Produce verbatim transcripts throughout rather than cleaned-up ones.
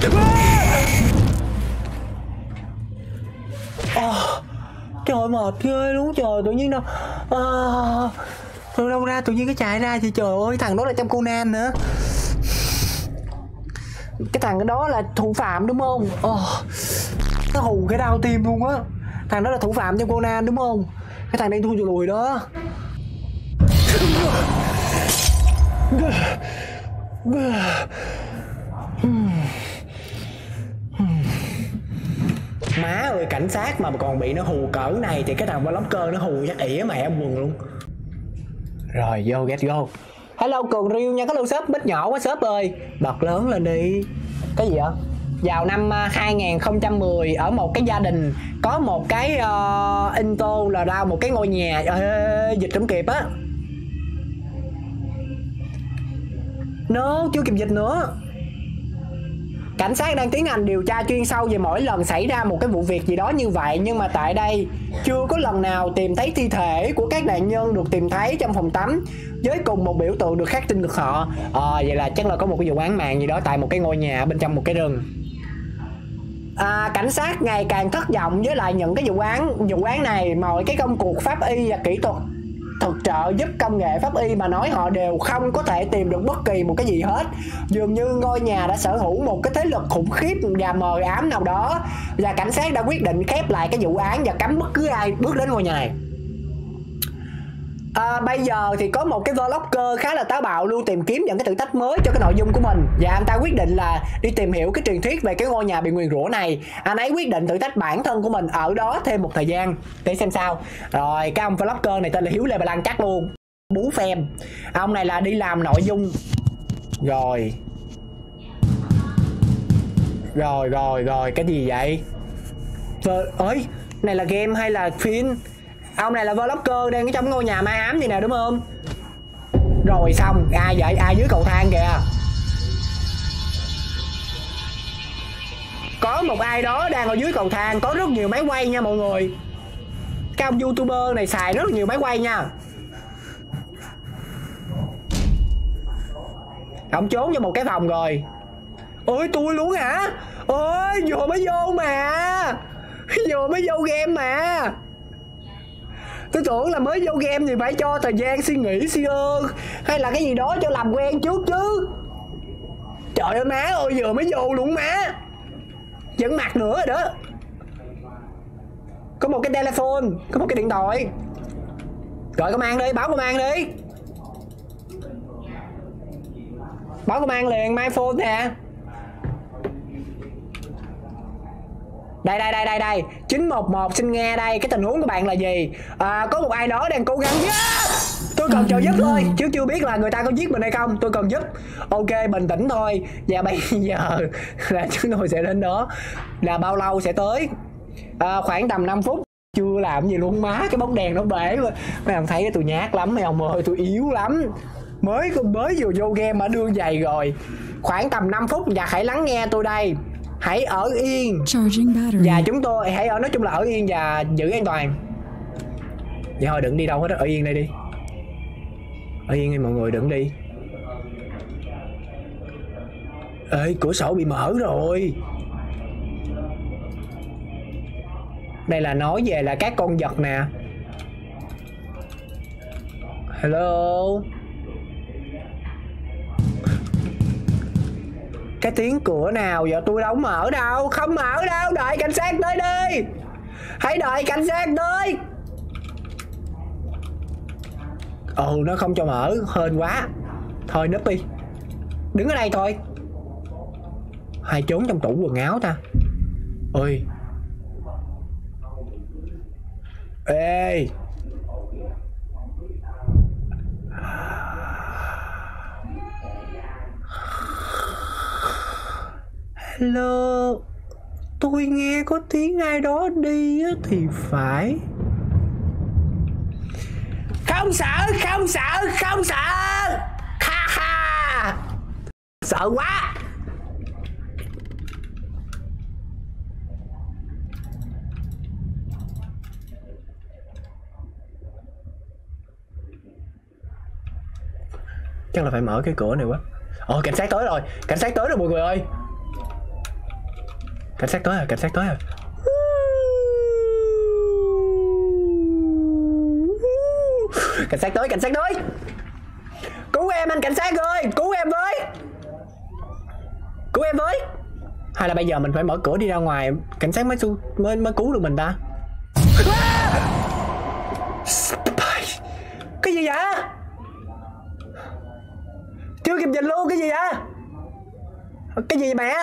Oh, trời mệt ghê luôn trời, tự nhiên đâu à, từ đâu ra tự nhiên cái chạy ra thì trời ơi, thằng đó là trong Conan nữa. Cái thằng đó là thủ phạm đúng không? Oh, nó hù cái đau tim luôn á. Thằng đó là thủ phạm trong Conan đúng không? Cái thằng đang thui chùi lùi đó. Má ơi, cảnh sát mà còn bị nó hù cỡ này thì cái thằng vlogger nó hù chắc ỉa mẹ quần luôn. Rồi vô get go. Hello Cường Riêu nha, có lưu shop bít nhỏ quá shop ơi. Bật lớn lên đi. Cái gì vậy? Vào năm hai không một không ở một cái gia đình có một cái uh, intro là ra một cái ngôi nhà. Ê, dịch không kịp á. No, chưa kịp dịch nữa. Cảnh sát đang tiến hành điều tra chuyên sâu về mỗi lần xảy ra một cái vụ việc gì đó như vậy. Nhưng mà tại đây chưa có lần nào tìm thấy thi thể của các nạn nhân được tìm thấy trong phòng tắm với cùng một biểu tượng được khắc trên ngực họ. Ờ, vậy là chắc là có một cái vụ án mạng gì đó tại một cái ngôi nhà bên trong một cái rừng. À, cảnh sát ngày càng thất vọng với lại những cái vụ án vụ án này. Mọi cái công cuộc pháp y và kỹ thuật thực trợ giúp công nghệ pháp y mà nói họ đều không có thể tìm được bất kỳ một cái gì hết. Dường như ngôi nhà đã sở hữu một cái thế lực khủng khiếp và mờ ám nào đó, và cảnh sát đã quyết định khép lại cái vụ án và cấm bất cứ ai bước đến ngôi nhà này. À, bây giờ thì có một cái vlogger khá là táo bạo luôn tìm kiếm những cái thử thách mới cho cái nội dung của mình, và anh ta quyết định là đi tìm hiểu cái truyền thuyết về cái ngôi nhà bị nguyền rủa này. Anh ấy quyết định thử thách bản thân của mình ở đó thêm một thời gian để xem sao. Rồi cái ông vlogger này tên là Hiếu Lê Bà Lăng chắc luôn, bú phèm. Ông này là đi làm nội dung. Rồi Rồi rồi rồi cái gì vậy? Ơi, này là game hay là phim? Ông này là vlogger đang ở trong ngôi nhà ma ám gì nè đúng không? Rồi xong, ai vậy? Ai dưới cầu thang kìa? Có một ai đó đang ở dưới cầu thang. Có rất nhiều máy quay nha mọi người. Cái ông youtuber này xài rất nhiều máy quay nha. Ông trốn vô một cái phòng rồi. Ôi tôi luôn hả? Ôi vừa mới vô mà. Vừa mới vô game mà. Tôi tưởng là mới vô game thì phải cho thời gian suy nghĩ suy ơn hay là cái gì đó cho làm quen trước chứ. Trời ơi má ơi, vừa mới vô luôn má. Vẫn mặt nữa rồi đó. Có một cái telephone, có một cái điện thoại. Gọi công an đi, báo công an đi. Báo công an liền, my phone nè. Đây đây đây đây đây chín một một xin nghe đây. Cái tình huống của bạn là gì? À, có một ai đó đang cố gắng. Yeah! Tôi cần trợ giúp thôi, chứ chưa biết là người ta có giết mình hay không. Tôi cần giúp. Ok, bình tĩnh thôi. Và bây giờ là chúng tôi sẽ đến đó. Là bao lâu sẽ tới? À, khoảng tầm năm phút. Chưa làm gì luôn má. Cái bóng đèn nó bể. Mấy ông thấy tôi nhát lắm mấy ông ơi. Tôi yếu lắm. Mới mới vừa vô game mà đưa giày rồi. Khoảng tầm năm phút và hãy lắng nghe tôi đây. Hãy ở yên. Và chúng tôi hãy ở, nói chung là ở yên và giữ an toàn. Vậy thôi đừng đi đâu hết đó. Ở yên đây đi. Ở yên đi mọi người, đừng đi. Ê, cửa sổ bị mở rồi. Đây là nói về là các con vật nè. Hello. Cái tiếng cửa nào giờ tôi đâu mở đâu. Không mở đâu. Đợi cảnh sát tới đi. Hãy đợi cảnh sát tới. Ừ, nó không cho mở. Hên quá. Thôi núp đi. Đứng ở đây thôi. Hay trốn trong tủ quần áo ta. Ôi. Ê. Hello. Tôi nghe có tiếng ai đó đi thì phải. Không sợ, không sợ, không sợ. Ha ha. Sợ quá. Chắc là phải mở cái cửa này quá. Ồ, cảnh sát tới rồi. Cảnh sát tới rồi mọi người ơi. Cảnh sát tới rồi, cảnh sát tới rồi. Cảnh sát tới, cảnh sát tới. Cứu em anh cảnh sát ơi, cứu em với. Cứu em với. Hay là bây giờ mình phải mở cửa đi ra ngoài, cảnh sát mới mới mới cứu được mình ta. Cái gì vậy? Chưa kịp nhìn luôn, cái gì vậy? Cái gì vậy mẹ?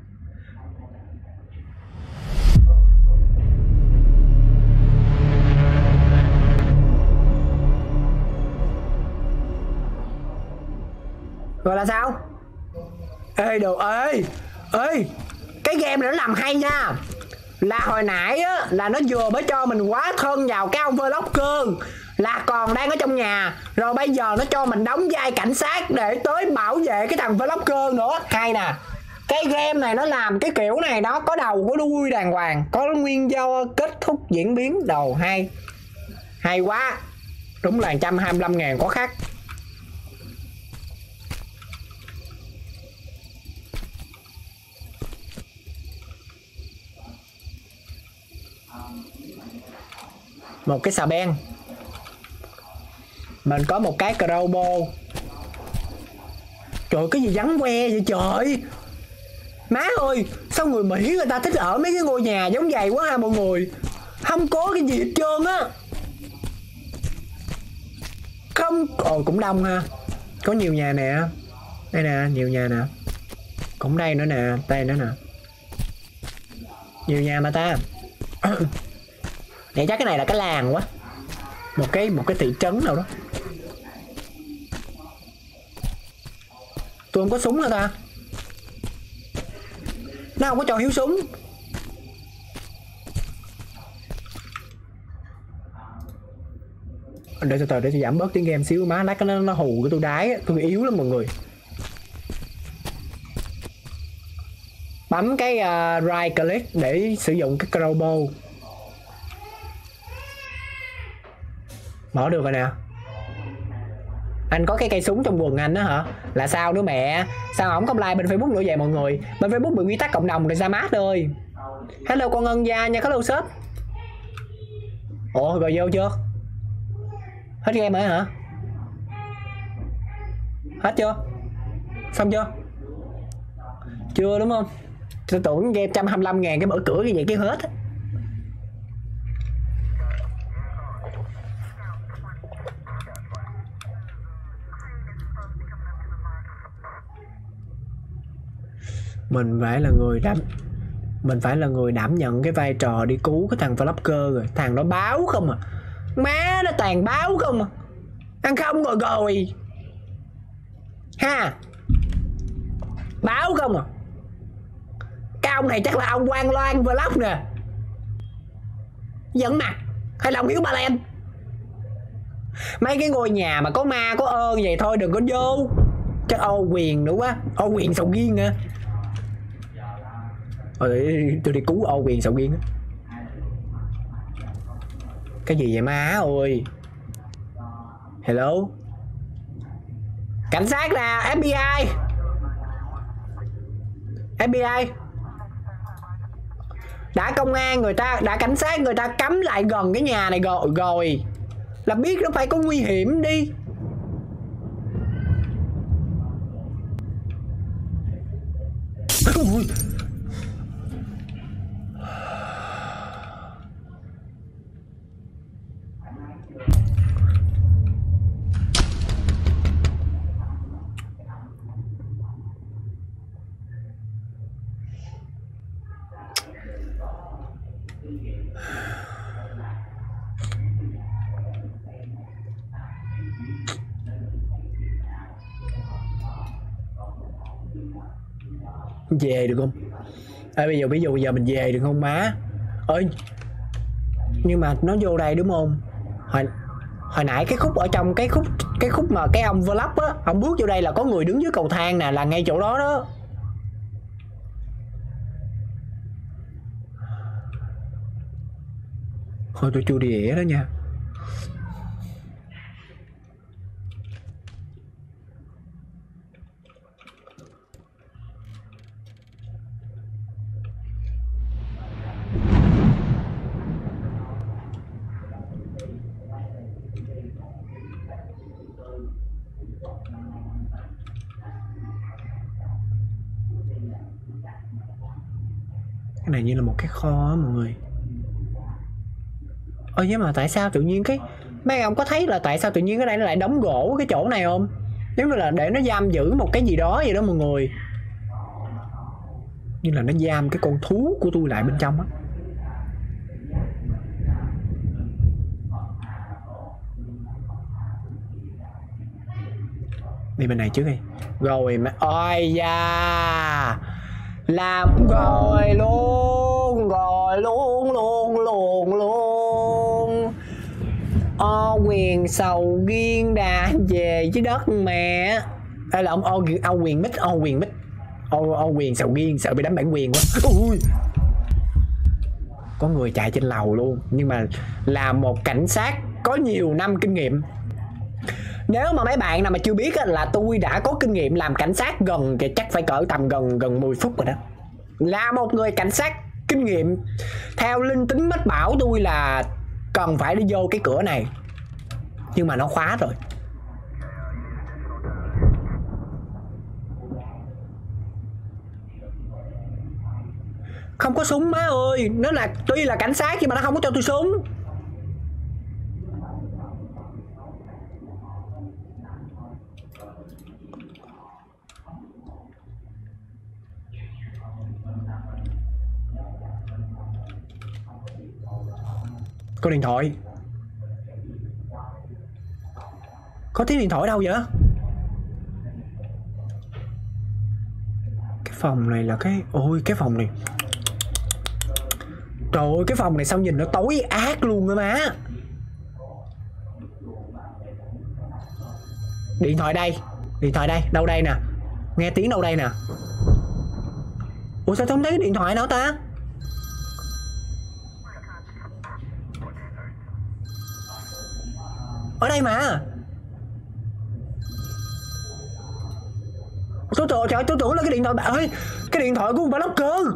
Rồi là sao? Ê đồ ơi. Ê, cái game này nó làm hay nha. Là hồi nãy á, là nó vừa mới cho mình quá thân vào cái ông vlogger, là còn đang ở trong nhà. Rồi bây giờ nó cho mình đóng vai cảnh sát để tới bảo vệ cái thằng vlogger nữa. Hay nè. Cái game này nó làm cái kiểu này nó có đầu có đuôi đàng hoàng, có nguyên do kết thúc diễn biến đầu hay. Hay quá. Đúng là một trăm hai mươi lăm ngàn có khác. Một cái xà beng. Mình có một cái crowbar. Trời, cái gì vắng que vậy trời. Má ơi, sao người Mỹ người ta thích ở mấy cái ngôi nhà giống vậy quá ha mọi người. Không có cái gì hết trơn á. Không. Ồ, cũng đông ha. Có nhiều nhà nè. Đây nè, nhiều nhà nè. Cũng đây nữa nè, đây nữa nè. Nhiều nhà mà ta. Vậy chắc cái này là cái làng quá. Một cái một cái thị trấn nào đó. Tôi không có súng hả ta? Nó không có cho hiếu súng. Để từ từ để tôi giảm bớt tiếng game xíu má. Lát nó, nó hù cái tôi đái. Tôi yếu lắm mọi người. Bấm cái uh, right click để sử dụng cái crowbar. Mở được rồi nè. Anh có cái cây súng trong quần anh đó hả? Là sao nữa mẹ? Sao không có like bên Facebook nữa vậy mọi người? Bên Facebook bị quy tắc cộng đồng rồi ra mát ơi. Hello con Ngân Gia nha, hello shop. Ủa rồi vô chưa? Hết game rồi hả? Hết chưa? Xong chưa? Chưa đúng không? Tôi tưởng game một trăm hai mươi lăm ngàn cái mở cửa cái vậy cái hết á. Mình phải là người đảm Mình phải là người đảm nhận cái vai trò đi cứu cái thằng vlogger rồi. Thằng nó báo không à. Má nó toàn báo không à. Ăn không rồi rồi ha. Báo không à. Cái ông này chắc là ông Quang Loan vlog nè. Giận mặt. Hay là ông Hiếu Ba Len. Mấy cái ngôi nhà mà có ma có ơn vậy thôi đừng có vô. Chắc Ô Quyền nữa quá. Ô Quyền sầu riêng hả? Ờ, tôi đi cứu Ô Quyền sầu riêng á. Cái gì vậy má ơi? Hello. Cảnh sát là ép bê i. ép bê i. Đã công an người ta, đã cảnh sát người ta cấm lại gần cái nhà này rồi, rồi là biết nó phải có nguy hiểm đi. Về được không? À, bây giờ ví dụ bây giờ mình về được không má? Ơi, nhưng mà nó vô đây đúng không? Hồi hồi nãy cái khúc ở trong cái khúc cái khúc mà cái ông vlog á, ông bước vô đây là có người đứng dưới cầu thang nè, là ngay chỗ đó đó. Thôi tôi chưa đi ỉa đó nha. Cái này như là một cái kho á mọi người. Ơ nhưng mà tại sao tự nhiên cái mấy ông có thấy là tại sao tự nhiên ở đây nó lại đóng gỗ cái chỗ này không? Giống như là để nó giam giữ một cái gì đó vậy đó mọi người. Như là nó giam cái con thú của tôi lại bên trong á. Đi bên này trước đi. Rồi mà ôi da. Làm rồi luôn. Rồi luôn luôn luôn luôn. O quyền sầu riêng đã về với đất mẹ. Đây là ông O, O quyền mít. O quyền mít. O, O quyền sầu riêng. Sợ bị đánh bản quyền quá. Ui. Có người chạy trên lầu luôn. Nhưng mà là một cảnh sát có nhiều năm kinh nghiệm. Nếu mà mấy bạn nào mà chưa biết á, là tôi đã có kinh nghiệm làm cảnh sát gần thì chắc phải cỡ tầm gần gần mười phút rồi đó. Là một người cảnh sát kinh nghiệm. Theo linh tính mách bảo tôi là cần phải đi vô cái cửa này. Nhưng mà nó khóa rồi. Không có súng má ơi. Nó là tuy là cảnh sát nhưng mà nó không có cho tôi súng. Có điện thoại. Có tiếng điện thoại đâu vậy? Cái phòng này là cái... Ôi cái phòng này. Trời ơi cái phòng này sao nhìn nó tối ác luôn á má. Điện thoại đây. Điện thoại đây. Đâu đây nè. Nghe tiếng đâu đây nè. Ủa sao không thấy điện thoại nào ta? Ở đây mà. Tôi tưởng, trời, tôi tưởng là cái điện thoại bạn ơi. Cái điện thoại của con blogger.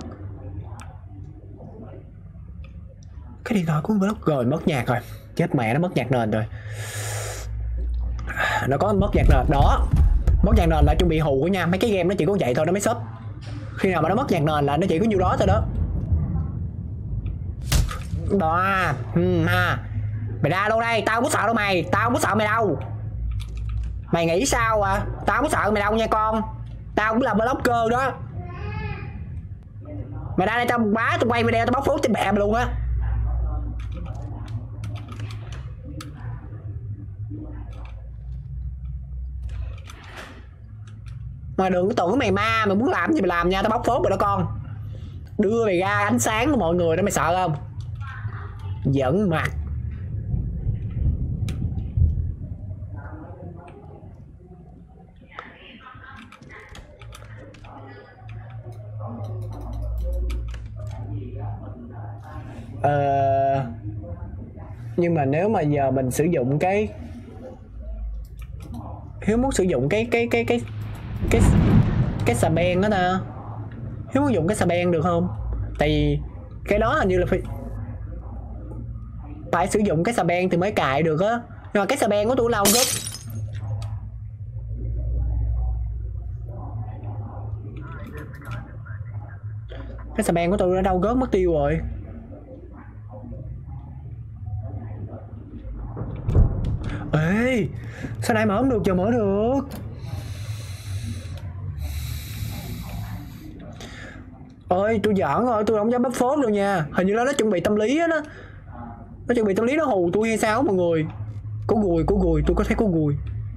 Cái điện thoại của con blogger. Rồi mất nhạc rồi. Chết mẹ nó mất nhạc nền rồi. Nó có mất nhạc nền đó. Mất nhạc nền là chuẩn bị hù nha. Mấy cái game nó chỉ có vậy thôi nó mới sub. Khi nào mà nó mất nhạc nền là nó chỉ có nhiêu đó thôi đó. Đó. Ừ, ha. Mày ra đâu đây, tao không có sợ đâu mày. Tao không có sợ mày đâu. Mày nghĩ sao à? Tao không có sợ mày đâu nha con. Tao cũng là blogger đó. Mày ra đây tao bá, tao quay video tao bóc phốt cho mẹ mày luôn á. Mà đừng có tưởng mày ma, mày muốn làm gì mày làm nha, tao bóc phốt rồi đó con. Đưa mày ra ánh sáng của mọi người đó, mày sợ không? Giỡn mặt. Ờ... Nhưng mà nếu mà giờ mình sử dụng cái Hiếu muốn sử dụng cái cái cái cái cái cái xà beng đó ta. Hiếu muốn dùng cái xà beng được không? Tại vì cái đó hình như là phải phải sử dụng cái xà beng thì mới cài được á. Nhưng mà cái xà beng của tôi lâu gấp. Cái xà beng của tôi đã đâu gớt mất tiêu rồi. Ê, sao này mở không được, chờ mở được. Ôi, tôi giỡn rồi, tôi không dám bấm phốt đâu nha. Hình như là nó chuẩn bị tâm lý á đó. Nó chuẩn bị tâm lý nó hù tôi hay sao mọi người. Có gùi, có gùi, tôi có thấy có gùi.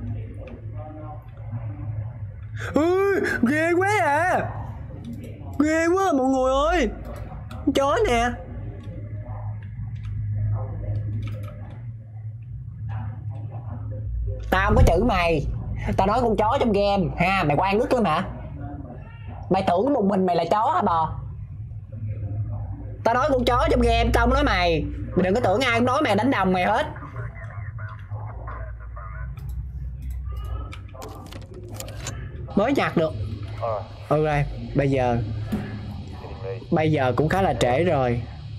Ui, ghê quá à. Ghê quá à, mọi người ơi. Chó nè. Tao không có chữ mày. Tao nói con chó trong game ha. Mày quan nước lắm hả? Mày tưởng một mình mày là chó hả bò? Tao nói con chó trong game, tao không nói mày. Mày đừng có tưởng ai cũng nói mày đánh đồng mày hết. Mới nhặt được. Ừ rồi, bây giờ Bây giờ cũng khá là trễ rồi.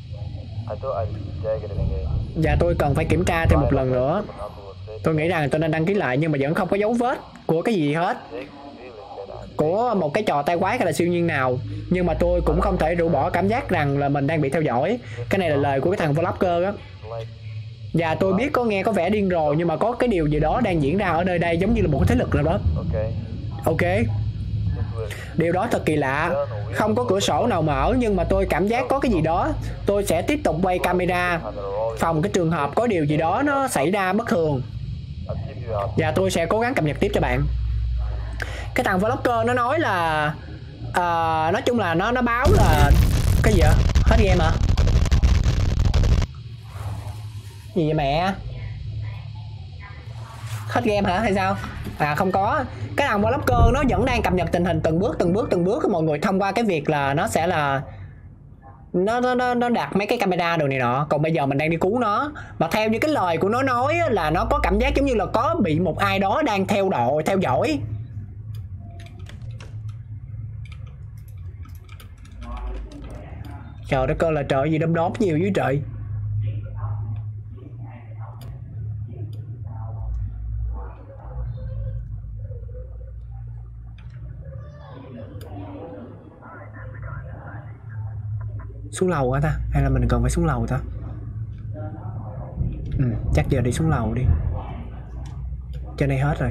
Và tôi cần phải kiểm tra thêm một lần nữa. Tôi nghĩ rằng tôi nên đăng ký lại nhưng mà vẫn không có dấu vết của cái gì hết. của một cái trò tai quái hay là siêu nhiên nào, nhưng mà tôi cũng không thể rũ bỏ cảm giác rằng là mình đang bị theo dõi. Cái này là lời của cái thằng vlogger á. Và tôi biết có nghe có vẻ điên rồ, nhưng mà có cái điều gì đó đang diễn ra ở nơi đây, giống như là một cái thế lực nào đó. Ok. Điều đó thật kỳ lạ. Không có cửa sổ nào mở, nhưng mà tôi cảm giác có cái gì đó. Tôi sẽ tiếp tục quay camera phòng cái trường hợp có điều gì đó nó xảy ra bất thường, và tôi sẽ cố gắng cập nhật tiếp cho bạn. Cái thằng vlogger nó nói là uh, nói chung là nó nó báo là cái gì vậy? Hết game hả? Gì vậy mẹ? Hết game hả hay sao? À không có. Cái thằng vlogger nó vẫn đang cập nhật tình hình từng bước từng bước từng bước của mọi người, thông qua cái việc là nó sẽ là nó nó nó đặt mấy cái camera đồ này nọ. Còn bây giờ mình đang đi cứu nó, mà theo như cái lời của nó nói là nó có cảm giác giống như là có bị một ai đó đang theo đội theo dõi. Trời đất ơi là trời gì đom đóm nhiều dưới trời. Xuống lầu hả ta? Hay là mình cần phải xuống lầu ta? Ừ, chắc giờ đi xuống lầu đi. Trên đây hết rồi.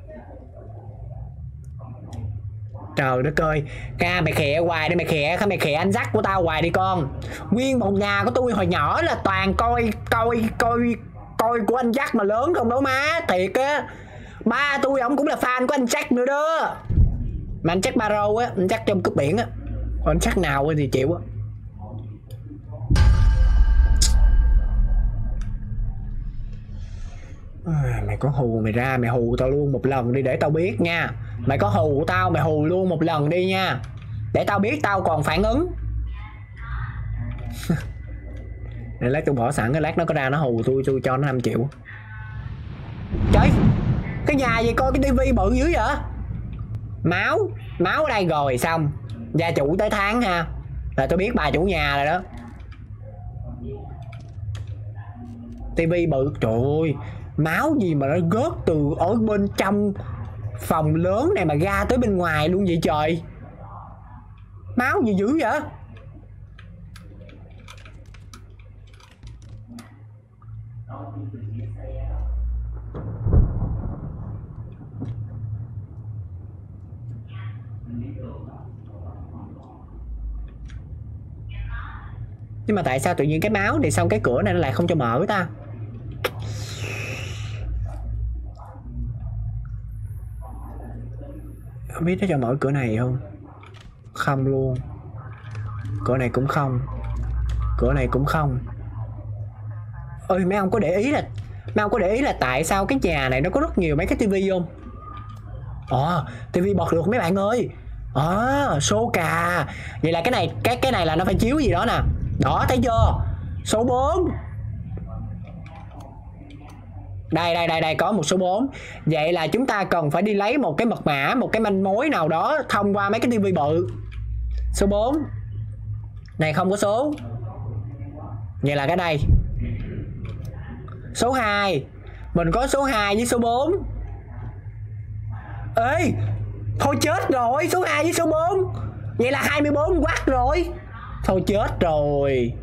Trời đất ơi, ca mày khịa hoài đi, mày khịa, mày khịa anh dắt của tao hoài đi con. Nguyên một nhà của tôi hồi nhỏ là toàn coi coi coi coi của anh Jack mà lớn không đâu má, thiệt á. Ba tôi ông cũng là fan của anh Jack nữa đó. Mà anh Jack Barrow á, anh Jack trong cướp biển á. Còn anh Jack nào thì chịu á. À, mày có hù mày ra, mày hù tao luôn một lần đi để tao biết nha. Mày có hù tao, mày hù luôn một lần đi nha, để tao biết tao còn phản ứng. Để lát tôi bỏ sẵn, cái lát nó có ra nó hù tôi, tôi cho nó năm triệu. Trời, cái nhà gì coi cái tivi bự dữ vậy? Máu, máu ở đây rồi xong. Gia chủ tới tháng ha, là tôi biết bà chủ nhà rồi đó. Tivi bự, trời ơi, máu gì mà nó gớt từ ở bên trong phòng lớn này mà ra tới bên ngoài luôn vậy trời. Máu gì dữ vậy? Nhưng mà tại sao tự nhiên cái máu này xong cái cửa này nó lại không cho mở ta? Không biết nó cho mở cửa này không? Không luôn. Cửa này cũng không. Cửa này cũng không. Ơi mấy ông có để ý là mấy ông có để ý là tại sao cái nhà này nó có rất nhiều mấy cái tivi không? Ồ, tivi bật được mấy bạn ơi. À, số cà. Vậy là cái này cái cái này là nó phải chiếu gì đó nè. Đó thấy chưa? Số bốn. Đây đây đây đây có một số bốn. Vậy là chúng ta cần phải đi lấy một cái mật mã, một cái manh mối nào đó thông qua mấy cái tivi bự. Số bốn. Này không có số. Vậy là cái đây. Số hai. Mình có số hai với số bốn. Ê, thôi chết rồi, số hai với số bốn. Vậy là hai mươi bốn watt rồi. Thôi chết rồi.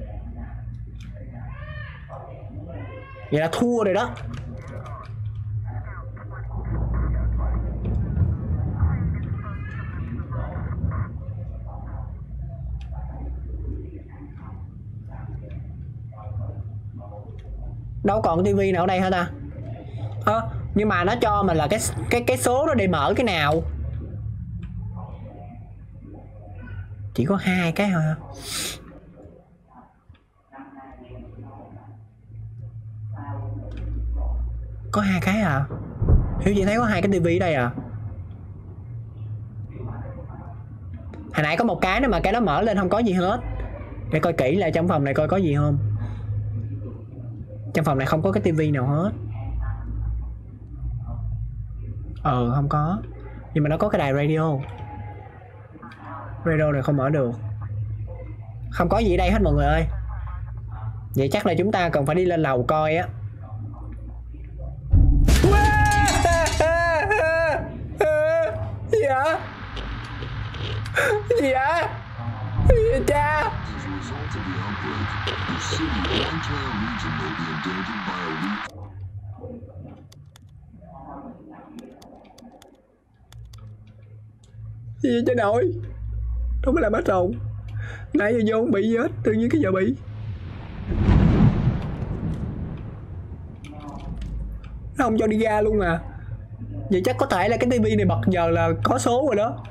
Vậy là thua rồi đó. Đâu còn tivi nào ở đây hả ta? Ơ, à, nhưng mà nó cho mình là cái cái cái số đó để mở cái nào? Chỉ có hai cái thôi. Có hai cái à? Hiếu chỉ thấy có hai cái tivi ở đây à? Hồi nãy có một cái nữa mà cái đó mở lên không có gì hết. Để coi kỹ lại trong phòng này coi có gì không. Trong phòng này không có cái tivi nào hết. Ờ không có. Nhưng mà nó có cái đài radio. Radio này không mở được. Không có gì ở đây hết mọi người ơi. Vậy chắc là chúng ta cần phải đi lên lầu coi á. Gì hả? Gì vậy? Gì vậy cha? Gì vậy cha nội? Đâu có làm hết rồi. Nãy giờ vô không bị gì hết, tự nhiên cái giờ bị. Nó không cho đi ra luôn à. Vậy chắc có thể là cái tivi này bật giờ là có số rồi đó.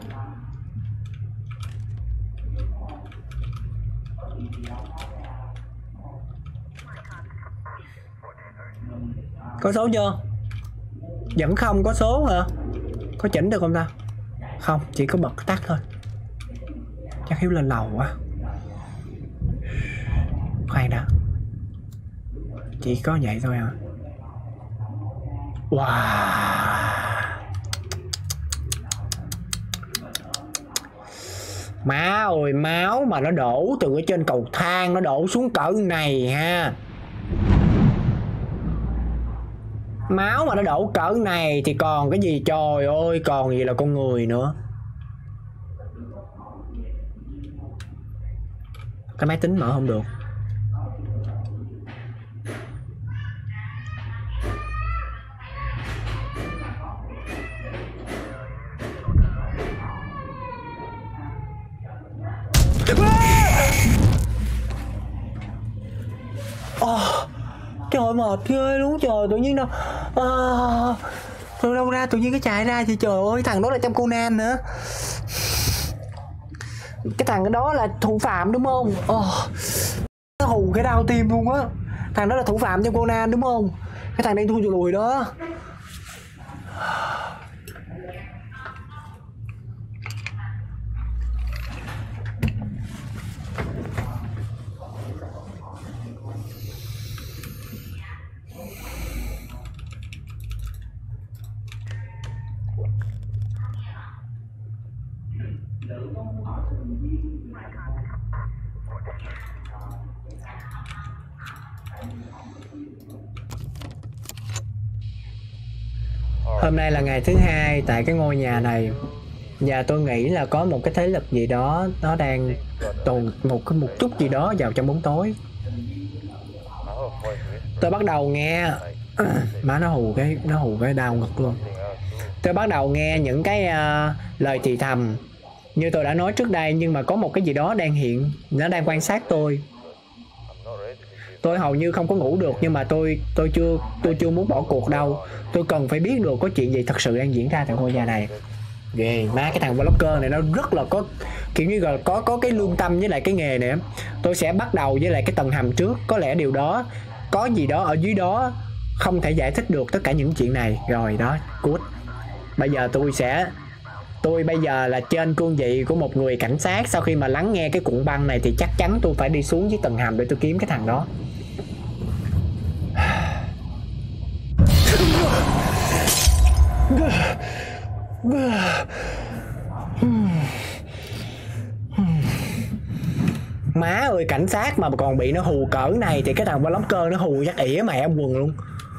Có số chưa? Vẫn không có số hả? Có chỉnh được không ta? Không, chỉ có bật tắt thôi. Chắc Hiếu lên lầu quá. Khoan đã. Chỉ có vậy thôi hả? Wow. Má ơi, máu mà nó đổ từ ở trên cầu thang nó đổ xuống cỡ này ha. Máu mà nó đổ cỡ này thì còn cái gì, trời ơi, còn gì là con người nữa. Cái máy tính mở không được. Oh, trời ơi, mệt ghê luôn trời, tự nhiên đâu à, từ đâu ra tự nhiên cái chạy ra thì trời ơi, thằng đó là trong Conan nữa. Cái thằng đó là thủ phạm đúng không? Oh, nó hù cái đau tim luôn á. Thằng đó là thủ phạm trong Conan đúng không? Cái thằng đang thui lùi đó. Hôm nay là ngày thứ hai tại cái ngôi nhà này, và tôi nghĩ là có một cái thế lực gì đó nó đang tuồn một cái một chút gì đó vào trong bóng tối. Tôi bắt đầu nghe má nó hù cái nó hù cái đau ngực luôn. Tôi bắt đầu nghe những cái uh, lời thì thầm như tôi đã nói trước đây, nhưng mà có một cái gì đó đang hiện, nó đang quan sát tôi. Tôi hầu như không có ngủ được, nhưng mà tôi tôi chưa tôi chưa muốn bỏ cuộc đâu. Tôi cần phải biết được có chuyện gì thật sự đang diễn ra tại ngôi nhà này. Ghê má, cái thằng blogger này nó rất là có kiểu như là có có cái lương tâm với lại cái nghề này. Tôi sẽ bắt đầu với lại cái tầng hầm trước, có lẽ điều đó có gì đó ở dưới đó không thể giải thích được tất cả những chuyện này. Rồi đó, good. Bây giờ tôi sẽ tôi bây giờ là trên cương vị của một người cảnh sát. Sau khi mà lắng nghe cái cuộn băng này thì chắc chắn tôi phải đi xuống dưới tầng hầm để tôi kiếm cái thằng đó. Má ơi, cảnh sát mà còn bị nó hù cỡ này thì cái thằng blogger nó hù chắc ỉa mẹ quần luôn.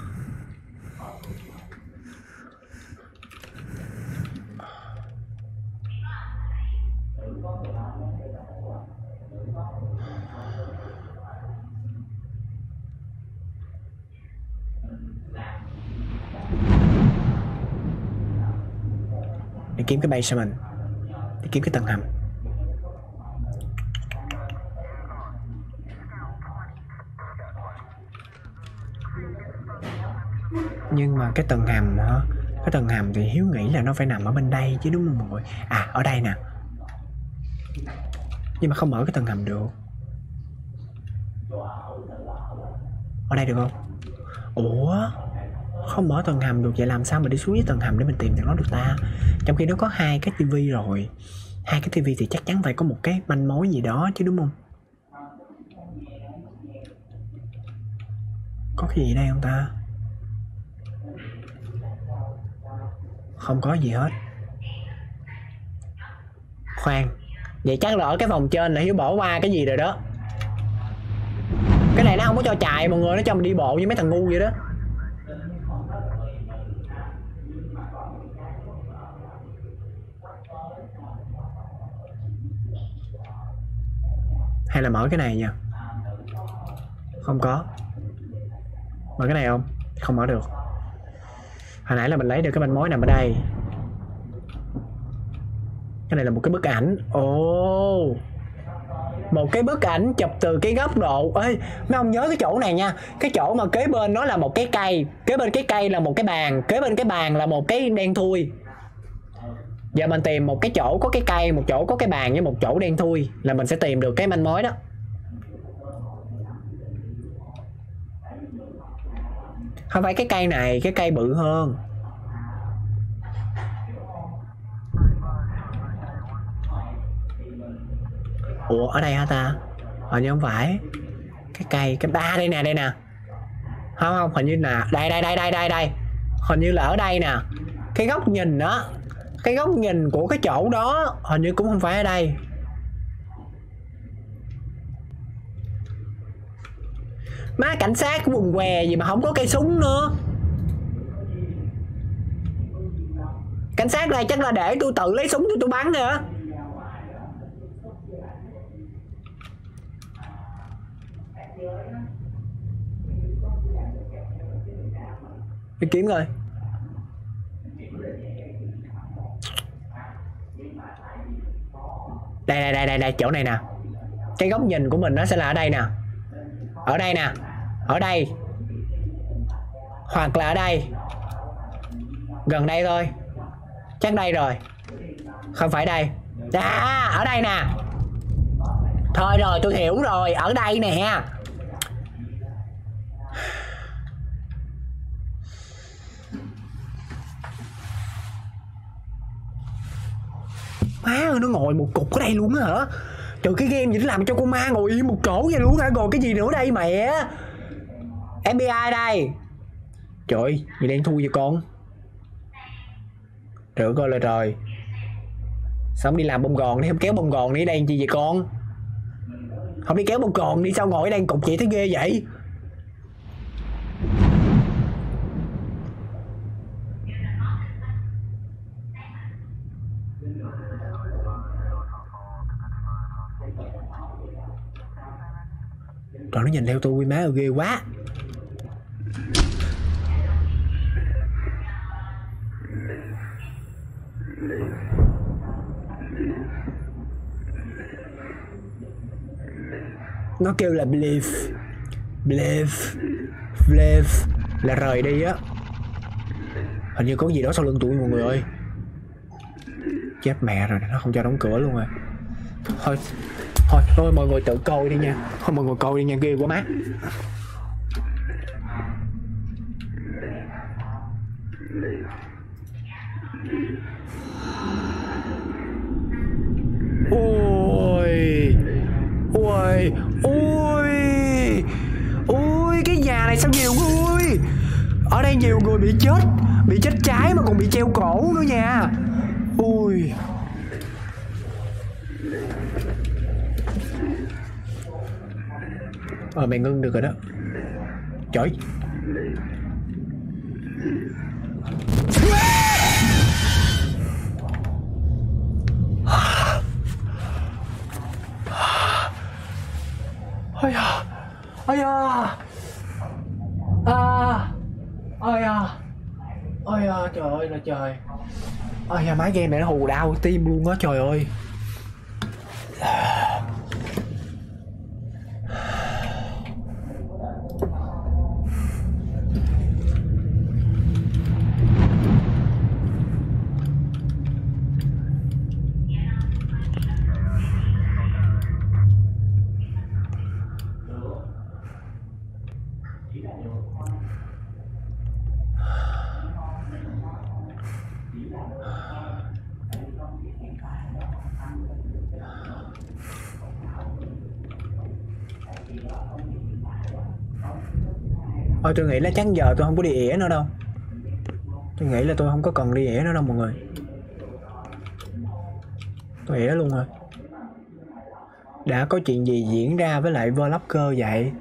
Đi kiếm cái basement, đi kiếm cái tầng hầm. Nhưng mà cái tầng hầm hả? Cái tầng hầm thì Hiếu nghĩ là nó phải nằm ở bên đây chứ đúng không mọi người? À, ở đây nè. Nhưng mà không mở cái tầng hầm được. Ở đây được không? Ủa? Không mở tầng hầm được, vậy làm sao mà đi xuống dưới tầng hầm để mình tìm thằng đó được ta? Trong khi nó có hai cái tivi rồi. Hai cái tivi thì chắc chắn phải có một cái manh mối gì đó chứ đúng không? Có cái gì đây không ta? Không có gì hết. Khoan, vậy chắc là ở cái phòng trên là Hiếu bỏ qua cái gì rồi đó. Cái này nó không có cho chạy mọi người, nó cho mình đi bộ như mấy thằng ngu vậy đó. Hay là mở cái này nha. Không có. Mở cái này không? Không mở được. Hồi nãy là mình lấy được cái manh mối nằm ở đây. Cái này là một cái bức ảnh. Ồ oh. Một cái bức ảnh chụp từ cái góc độ. Ê, mấy ông nhớ cái chỗ này nha. Cái chỗ mà kế bên nó là một cái cây, kế bên cái cây là một cái bàn, kế bên cái bàn là một cái đen thui. Giờ mình tìm một cái chỗ có cái cây, một chỗ có cái bàn với một chỗ đen thui là mình sẽ tìm được cái manh mối đó. Không phải cái cây này, cái cây bự hơn. Ủa ở đây hả ta? Hình như không phải. Cái cây, cái ba đây nè, đây nè. Không không, hình như là đây đây đây đây đây đây. Hình như là ở đây nè. Cái góc nhìn đó, cái góc nhìn của cái chỗ đó hình như cũng không phải ở đây. Má cảnh sát quần què gì mà không có cây súng nữa. Cảnh sát này chắc là để tôi tự lấy súng tôi, tôi bắn nữa. Đi kiếm rồi. Đây đây đây đây đây, chỗ này nè. Cái góc nhìn của mình nó sẽ là ở đây nè. Ở đây nè. Ở đây. Hoặc là ở đây. Gần đây thôi. Chắc đây rồi. Không phải đây. À, ở đây nè. Thôi rồi tôi hiểu rồi. Ở đây nè. Má ơi, nó ngồi một cục ở đây luôn á hả? Trời, cái game gì nó làm cho con ma ngồi yên một chỗ vậy luôn hả? Ngồi cái gì nữa đây mẹ? ép bê i đây. Trời, gì đang thui vậy con? Trời coi là trời. Sao không đi làm bông gòn đi, không kéo bông gòn đi đây chi vậy con? Không đi kéo bông gòn đi, sao ngồi ở đây cục chị thấy ghê vậy? Trời, nó nhìn theo tôi má ơi, ghê quá. Nó kêu là believe. Believe. Believe là rời đi á. Hình như có gì đó sau lưng tụi mọi người ơi. Chết mẹ rồi, nó không cho đóng cửa luôn rồi. Thôi Thôi, thôi mọi người tự coi đi nha. Thôi mọi người coi đi nha, ghê quá má. Ôi. Ôi. Ôi. Ôi, cái nhà này sao nhiều người. Ở đây nhiều người bị chết. Bị chết cháy mà còn bị treo cổ nữa nha. Ôi. Ờ mày ngưng được rồi đó. Trời. Ôi da. Ôi da. À. Ôi da. Ôi da, trời ơi là trời. Ôi da, máy game này nó hù đau tim luôn á, trời ơi. Thôi tôi nghĩ là chắc giờ tôi không có đi ỉa nữa đâu. Tôi nghĩ là tôi không có cần đi ỉa nữa đâu mọi người. Tôi ỉa luôn rồi. Đã có chuyện gì diễn ra với lại vlogger vậy?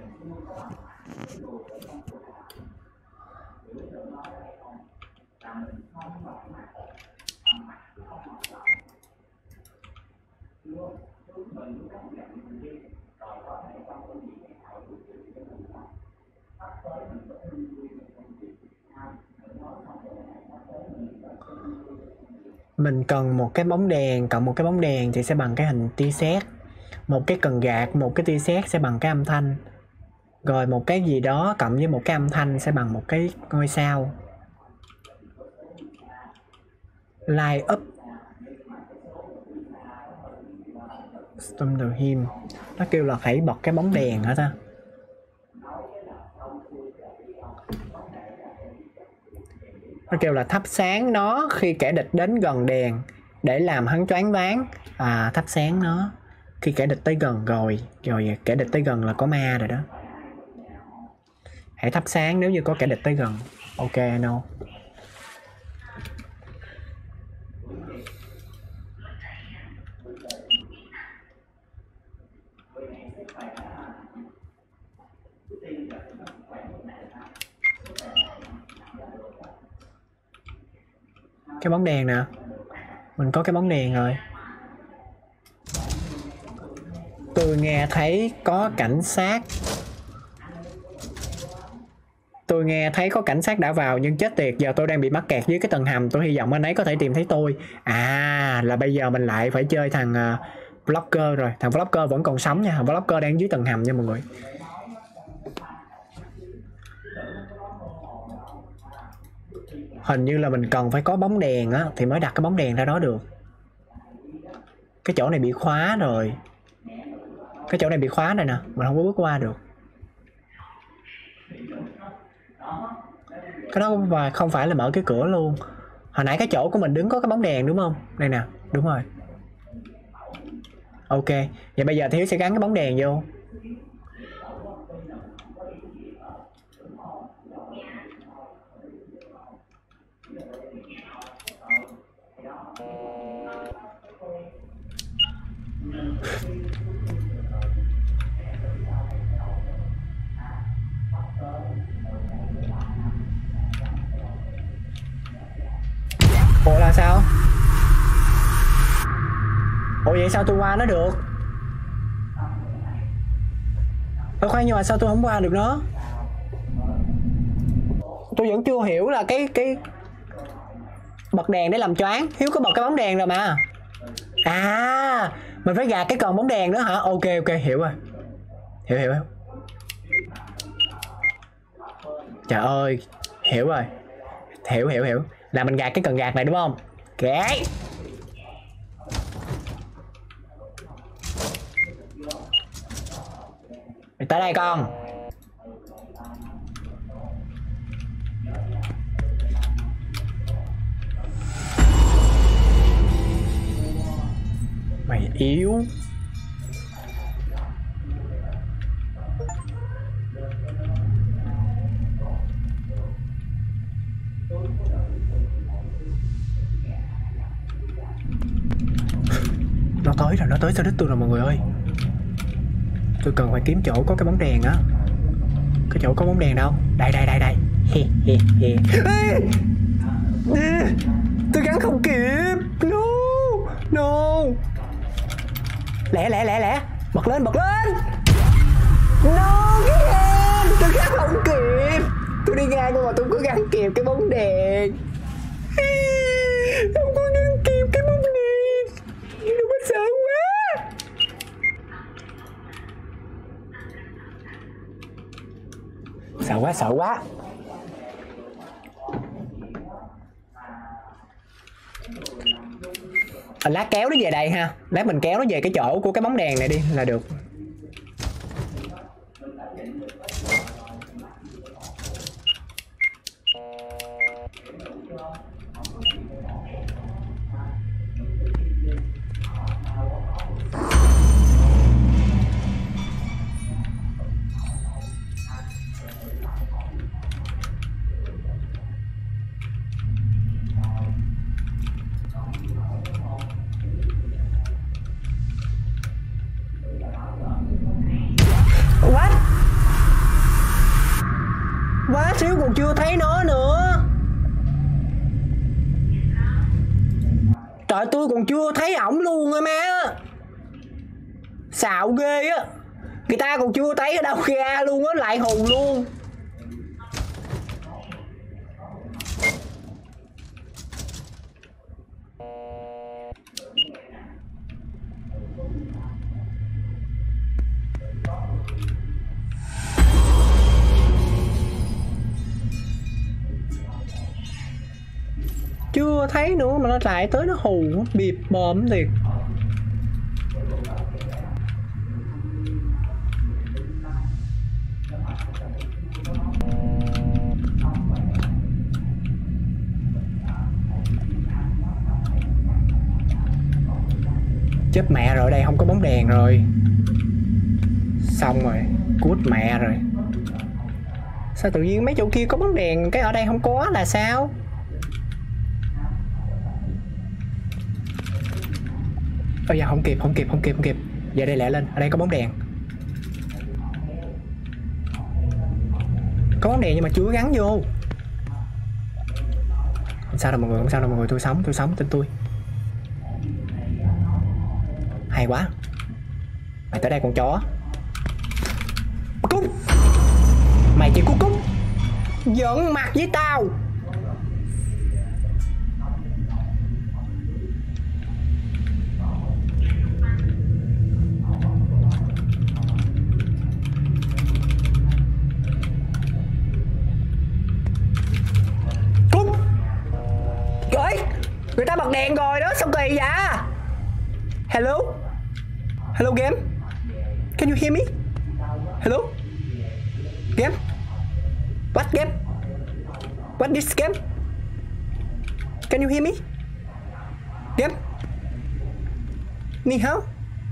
Mình cần một cái bóng đèn, cộng một cái bóng đèn thì sẽ bằng cái hình tia sét. Một cái cần gạt, một cái tia sét sẽ bằng cái âm thanh. Rồi một cái gì đó cộng với một cái âm thanh sẽ bằng một cái ngôi sao. Light up. Storm the him. Nó kêu là phải bật cái bóng đèn hả ta? Nó kêu là thắp sáng nó khi kẻ địch đến gần đèn để làm hắn choáng váng. À, thắp sáng nó khi kẻ địch tới gần rồi. Rồi kẻ địch tới gần là có ma rồi đó. Hãy thắp sáng nếu như có kẻ địch tới gần. Ok, no. Cái bóng đèn nè. Mình có cái bóng đèn rồi. Tôi nghe thấy có cảnh sát. Tôi nghe thấy có cảnh sát đã vào nhưng chết tiệt, giờ tôi đang bị mắc kẹt dưới cái tầng hầm. Tôi hy vọng anh ấy có thể tìm thấy tôi. À, là bây giờ mình lại phải chơi thằng uh, Vlogger rồi. Thằng Vlogger vẫn còn sống nha. Thằng Vlogger đang dưới tầng hầm nha mọi người. Hình như là mình cần phải có bóng đèn á thì mới đặt cái bóng đèn ra đó được. Cái chỗ này bị khóa rồi. Cái chỗ này bị khóa rồi nè. Mình không có bước qua được. Cái đó và không phải là mở cái cửa luôn. Hồi nãy cái chỗ của mình đứng có cái bóng đèn đúng không? Đây nè, đúng rồi. Ok, vậy bây giờ Hiếu sẽ gắn cái bóng đèn vô. Ủa là sao? Ủa vậy sao tôi qua nó được? Ủa khoan, nhưng mà sao tôi không qua được nó? Tôi vẫn chưa hiểu là cái cái bật đèn để làm choáng. Hiếu có bật cái bóng đèn rồi mà. À, mình phải gạt cái cần bóng đèn nữa hả? Ok ok, hiểu rồi. Hiểu hiểu hiểu. Trời ơi, hiểu rồi. Hiểu hiểu hiểu. Là mình gạt cái cần gạt này đúng không? Ok. Tới đây con. Mày yếu. Nó tới rồi, nó tới sau đích tôi rồi mọi người ơi. Tôi cần phải kiếm chỗ có cái bóng đèn á. Cái chỗ có bóng đèn đâu? Đây đây đây đây. He he he. Ê! Ê! Tôi gắn không kịp. No. No. Lẹ lẹ lẹ lẹ. Bật lên bật lên. No game. Tôi gắn không kịp. Tôi đi ngang mà tôi có gắn kịp cái bóng đèn. Không có gắn kịp cái bóng đèn. Đừng có sợ quá. Sợ quá sợ quá. À, lát kéo nó về đây ha. Lát mình kéo nó về cái chỗ của cái bóng đèn này đi là được. Quá xíu còn chưa thấy nó nữa. Trời, tôi còn chưa thấy ổng luôn á má. Xạo ghê á. Người ta còn chưa thấy ở đâu ra luôn á, lại hù luôn. Chưa thấy nữa mà nó lại tới nó hù, bịp bợm thiệt. Chết mẹ rồi, đây không có bóng đèn rồi. Xong rồi, cút mẹ rồi. Sao tự nhiên mấy chỗ kia có bóng đèn, cái ở đây không có là sao? Ôi dạ không kịp, không kịp, không kịp, không kịp. Giờ đây lẹ lên, ở đây có bóng đèn. Có bóng đèn nhưng mà chưa gắn vô. Không sao đâu mọi người, không sao đâu mọi người, tôi sống, tôi sống, tin tôi. Hay quá. Mày tới đây con chó. Cút. Mày chỉ cút cút. Giỡn mặt với tao. Cút. Ơi, người ta bật đèn rồi đó, sao kỳ vậy? Hello? Hello game? Can you hear me? Hello? Game? What game? What this game? Can you hear me? Game? Ni hao?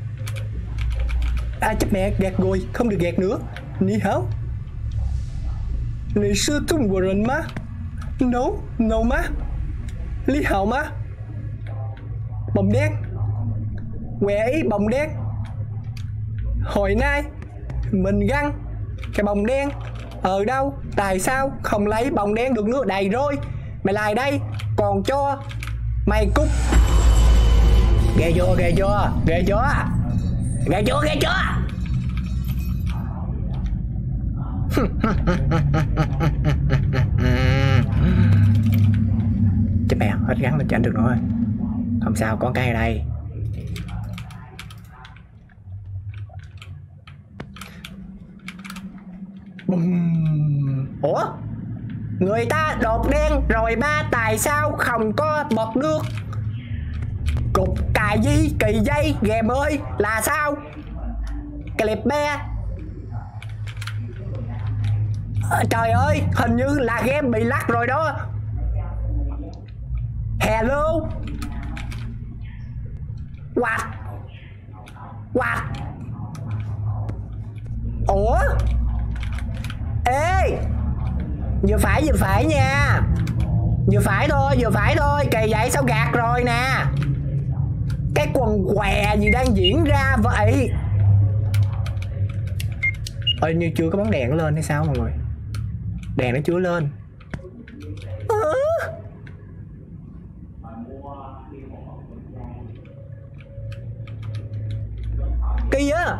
À chấp mẹ, gạt rồi, không được gạt nữa. Ni hao? Này sư tung của rần má? No, no má. Lý hảo má. Bồng đen. Quẹ ý bồng đen. Hồi nay mình găng cái bồng đen ở đâu, tại sao không lấy bồng đen được nữa? Đầy rồi, mày lại đây còn cho mày cút. Ghê chưa, ghê chưa, ghê chưa, ghê chưa, ghê chưa. Chết mẹ, hết gắn lên chảnh được rồi. Không sao, có cái ở đây. Ủa? Người ta đột đen rồi ba, tại sao không có bật được? Cục cài di kỳ dây game ơi, là sao? Clip be. À, trời ơi, hình như là game bị lắc rồi đó. Hello. What? What? Ủa? Ê, vừa phải vừa phải nha. Vừa phải thôi, vừa phải thôi. Kỳ vậy sao gạt rồi nè. Cái quần què gì đang diễn ra vậy? Ơi như chưa có bóng đèn nó lên hay sao mọi người? Đèn nó chưa lên. À. Kỳ á.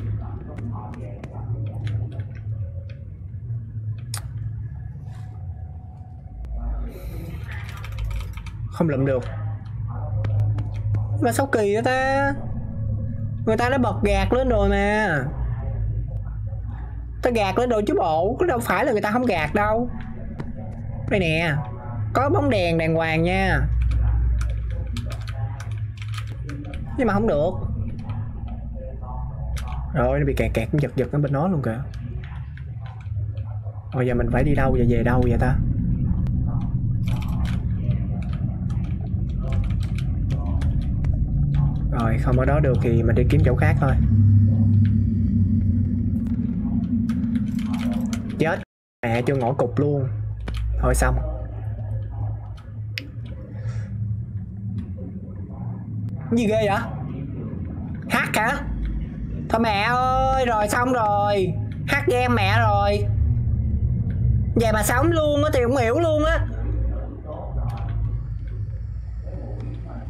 Không lụm được. Mà sao kỳ vậy ta? Người ta đã bật gạt lên rồi mà. Ta gạt lên rồi chứ bộ. Có đâu phải là người ta không gạt đâu. Đây nè, có bóng đèn đàng hoàng nha. Nhưng mà không được. Rồi nó bị kẹt kẹt giật giật ở bên đó luôn kìa. Bây giờ mình phải đi đâu và về đâu vậy ta? Rồi không ở đó được thì mình đi kiếm chỗ khác thôi. Chết mẹ, chưa ngõ cục luôn. Thôi xong. Gì ghê vậy? Hack hả? Thôi mẹ ơi, rồi xong rồi. Hack game mẹ rồi. Vậy mà sống luôn á thì không hiểu luôn á.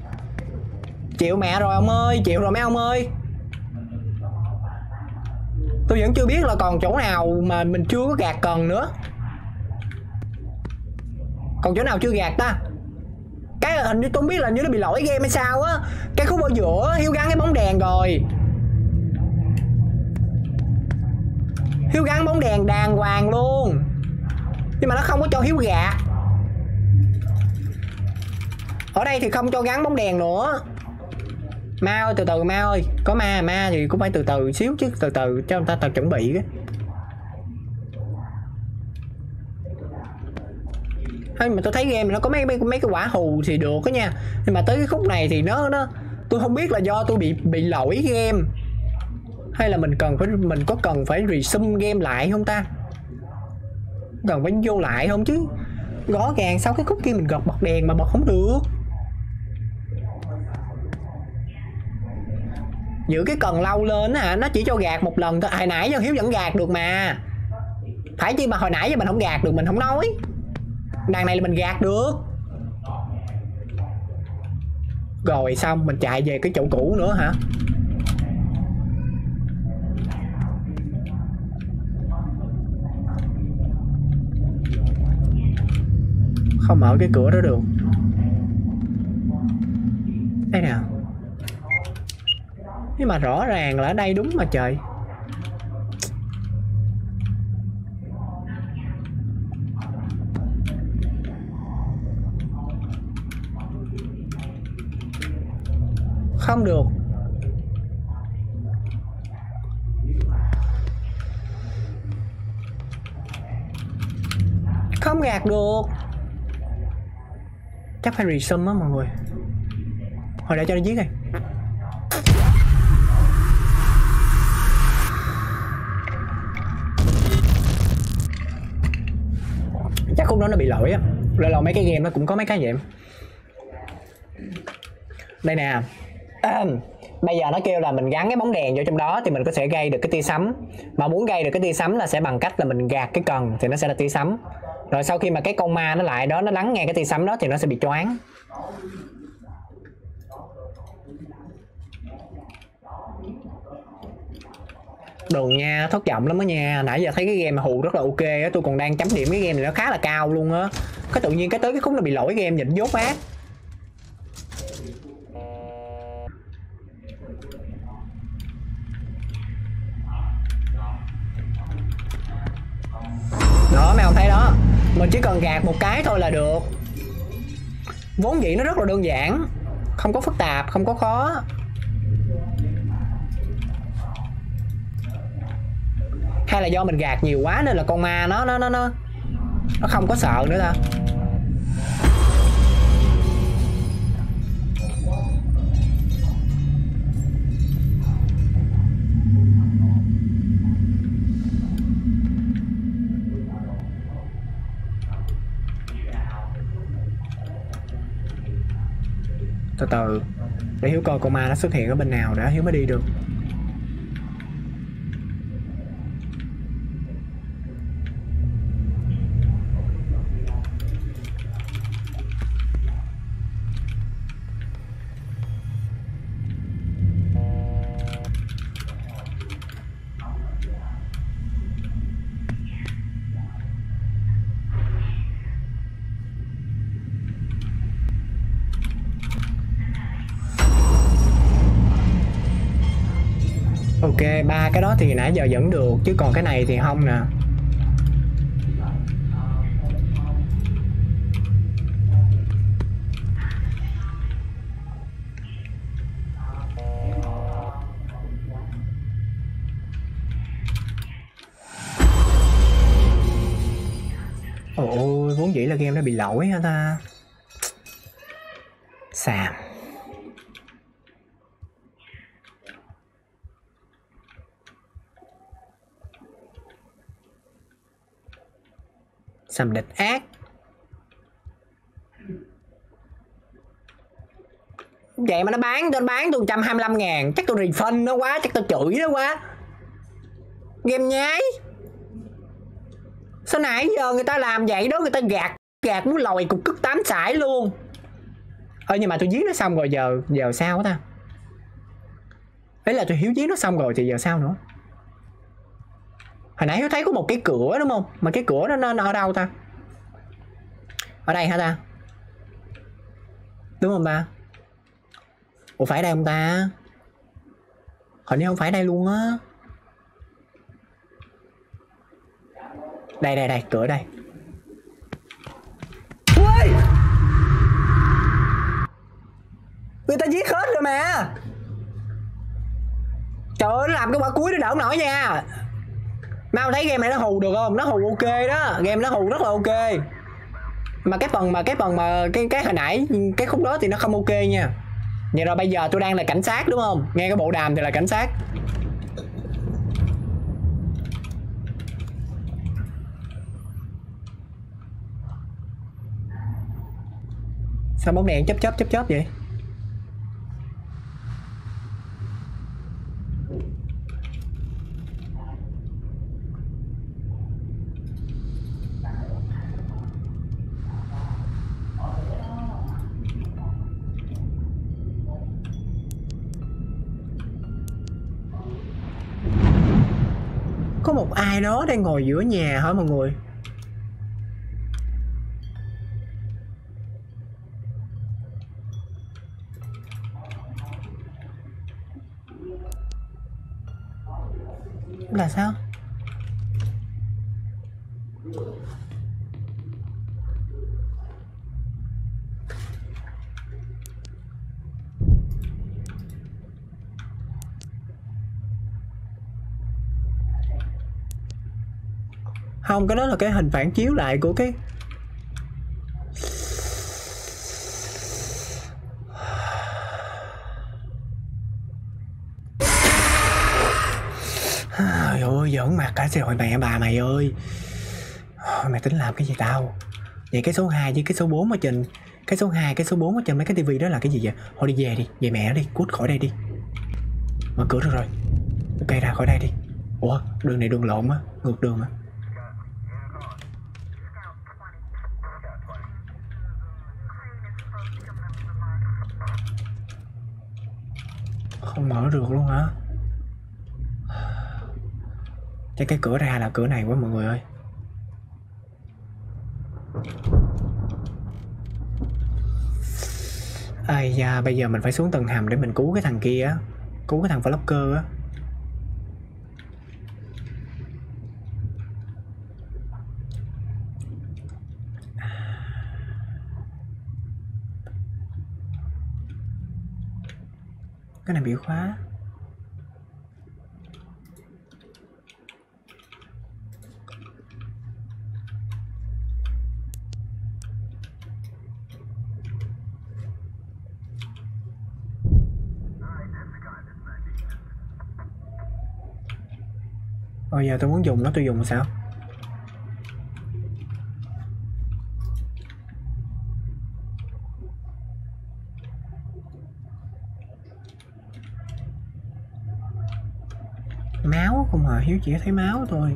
Chịu mẹ rồi ông ơi, chịu rồi mấy ông ơi. Tôi vẫn chưa biết là còn chỗ nào mà mình chưa có gạt cần nữa. Còn chỗ nào chưa gạt ta? Cái hình như tôi không biết là như nó bị lỗi game hay sao á. Cái khúc ở giữa Hiếu gắn cái bóng đèn rồi. Hiếu gắn bóng đèn đàng hoàng luôn, nhưng mà nó không có cho Hiếu gạt. Ở đây thì không cho gắn bóng đèn nữa. Ma ơi, từ từ ma ơi. Có ma, ma thì cũng phải từ từ xíu chứ. Từ từ cho người ta tập chuẩn bị cái. Hay mà tôi thấy game nó có mấy mấy mấy cái quả hù thì được đó nha. Nhưng mà tới cái khúc này thì nó nó tôi không biết là do tôi bị bị lỗi game hay là mình cần phải mình có cần phải resume game lại không ta? Cần phải vô lại không chứ? Rõ ràng sau cái khúc kia mình gọt bật đèn mà bật không được. Giữ cái cần lâu lên hả? Nó chỉ cho gạt một lần thôi. Hồi nãy giờ Hiếu vẫn gạt được mà. Phải chi mà hồi nãy giờ mình không gạt được, mình không nói. Đằng này là mình gạt được. Rồi xong mình chạy về cái chỗ cũ nữa hả? Không mở cái cửa đó được. Đây nè. Nhưng mà rõ ràng là ở đây đúng mà trời. Không được. Không gạt được. Chắc phải resume á mọi người. Hồi để cho nó giết đi. Chắc khúc đó nó bị lỗi á. Lâu lâu mấy cái game nó cũng có mấy cái vậy. Đây nè. À, bây giờ nó kêu là mình gắn cái bóng đèn vô trong đó thì mình có thể gây được cái tia sấm. Mà muốn gây được cái tia sấm là sẽ bằng cách là mình gạt cái cần thì nó sẽ là tia sấm. Rồi sau khi mà cái con ma nó lại đó, nó lắng nghe cái tia sấm đó thì nó sẽ bị choáng. Đừng nha, thất vọng lắm đó nha. Nãy giờ thấy cái game mà hù rất là ok á. Tôi còn đang chấm điểm cái game này nó khá là cao luôn á. Cái tự nhiên cái tới cái khúc nó bị lỗi game nhìn dốt ác. Đó mày không thấy đó. Mình chỉ cần gạt một cái thôi là được. Vốn dĩ nó rất là đơn giản, không có phức tạp, không có khó. Hay là do mình gạt nhiều quá nên là con ma nó nó nó nó nó không có sợ nữa ta. Từ từ để Hiếu coi con ma nó xuất hiện ở bên nào để Hiếu mới đi được. Ok, ba cái đó thì nãy giờ vẫn được chứ còn cái này thì không nè. Ôi, vốn dĩ là game nó bị lỗi hả ta? Xàm. Xàm địch ác. Vậy mà nó bán tôi bán tôi một trăm hai mươi lăm ngàn. Chắc tôi refund nó quá, chắc tôi chửi nó quá. Game nhái. Sao nãy giờ người ta làm vậy đó, người ta gạt gạt muốn lòi cục cứt tám sải luôn. Ơ nhưng mà tôi giết nó xong rồi giờ giờ sao ta? Ấy là tôi hiếu giết nó xong rồi thì giờ sao nữa? Hồi nãy Hiếu thấy có một cái cửa đúng không? Mà cái cửa đó nó, nó ở đâu ta? Ở đây hả ta? Đúng không ta? Ủa phải đây không ta? Hình như không phải đây luôn á. Đây đây đây, cửa đây. Ui! Người ta giết hết rồi mà. Trời ơi, nó làm cái quả cuối nó đỡ không nổi nha. Mau thấy game này nó hù được không? Nó hù ok đó, game nó hù rất là ok. Mà cái phần mà cái phần mà cái cái hồi nãy cái khúc đó thì nó không ok nha. Vậy rồi bây giờ tôi đang là cảnh sát đúng không? Nghe cái bộ đàm thì là cảnh sát. Sao bóng đèn chớp chớp chớp chớp vậy? Có một ai đó đang ngồi giữa nhà hả mọi người? Là sao? Không, cái đó là cái hình phản chiếu lại của cái trời ơi, giỡn mặt cả rồi mẹ bà mày ơi. Mày tính làm cái gì tao? Vậy cái số hai với cái số bốn ở trên, cái số hai, cái số bốn ở trên mấy cái tivi đó là cái gì vậy? Thôi đi về đi, về mẹ đi, cút khỏi đây đi. Mở cửa được rồi. Ok, ra khỏi đây đi. Ủa, đường này đường lộn á, ngược đường á. Không mở được luôn hả? Chắc cái cửa ra là cửa này quá mọi người ơi. Ai da, bây giờ mình phải xuống tầng hầm để mình cứu cái thằng kia á. Cứu cái thằng Flocker á. Cái này bị khóa. Bây giờ tôi muốn dùng nó, tôi dùng sao? Máu không hả? Hiếu chỉ thấy máu thôi.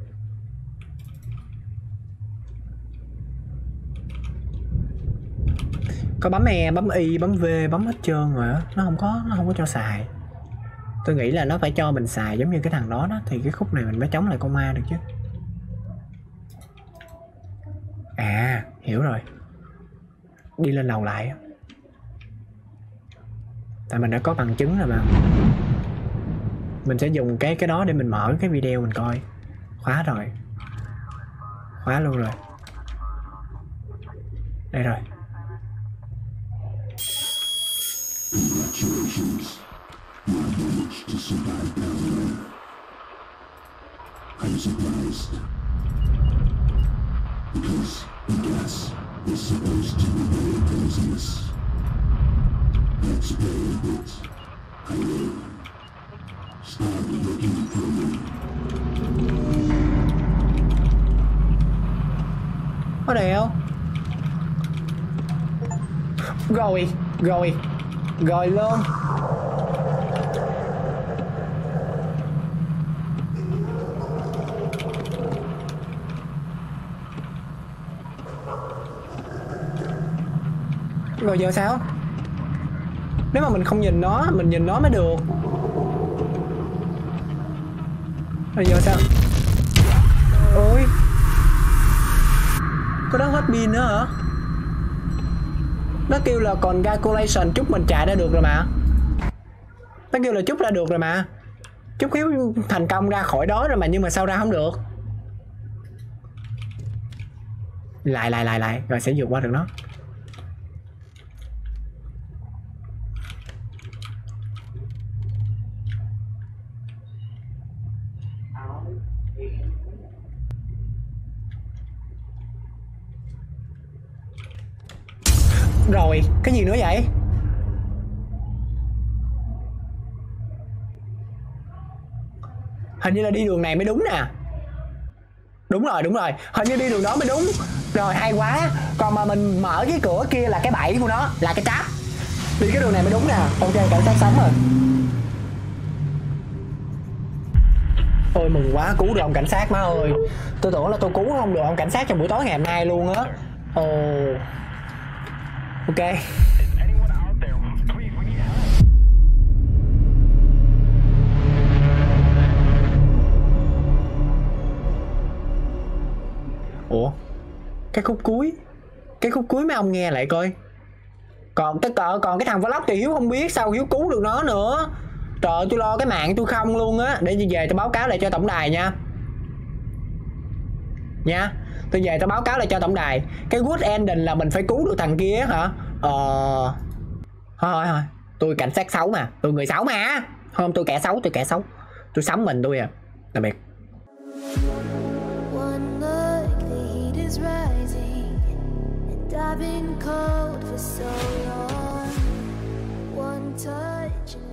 Có bấm E, bấm Y, bấm V, bấm hết trơn rồi á. Nó không có, nó không có cho xài. Tôi nghĩ là nó phải cho mình xài giống như cái thằng đó đó. Thì cái khúc này mình mới chống lại con ma được chứ. À, hiểu rồi. Đi lên lầu lại. Tại mình đã có bằng chứng rồi mà. Mình sẽ dùng cái cái đó để mình mở cái video mình coi. Khóa rồi. Khóa luôn rồi. Đây rồi. Congratulations. You have managed to survive Paragon. I'm surprised. Because the gas is supposed to be very poisonous. Let's play a bit. I will start looking for you. Có đây không? Rồi, rồi. Rồi luôn. Rồi giờ sao? Nếu mà mình không nhìn nó, mình nhìn nó mới được. Rồi giờ sao? ơi, có đó hết pin nữa hả? Nó kêu là congratulation, chúc mình chạy ra được rồi mà. Nó kêu là chúc ra được rồi mà. Chúc Hiếu thành công ra khỏi đó rồi mà, nhưng mà sao ra không được? Lại lại lại lại rồi sẽ vượt qua được nó. Rồi, cái gì nữa vậy? Hình như là đi đường này mới đúng nè. Đúng rồi, đúng rồi, hình như đi đường đó mới đúng. Rồi, hay quá. Còn mà mình mở cái cửa kia là cái bẫy của nó, là cái trap. Đi cái đường này mới đúng nè. Ok, cảnh sát sống rồi. Ôi mừng quá, cứu được ông cảnh sát má ơi. Tôi tưởng là tôi cứu không được ông cảnh sát trong buổi tối ngày hôm nay luôn á. Ồ. Ok. Ủa, cái khúc cuối, cái khúc cuối mấy ông nghe lại coi. Còn cái cỡ còn cái thằng vlog thì Hiếu không biết sao Hiếu cứu được nó nữa. Trời ơi, tôi lo cái mạng tôi không luôn á. Để tôi về tôi báo cáo lại cho tổng đài nha. Nha, tôi về tôi báo cáo lại cho tổng đài. Cái good ending là mình phải cứu được thằng kia hả? Ờ. Thôi thôi, tôi cảnh sát xấu mà, tôi người xấu mà. Không, tôi kẻ xấu, tôi kẻ xấu. Tôi sống mình tôi à. Tạm biệt. I've been cold for so long. One touch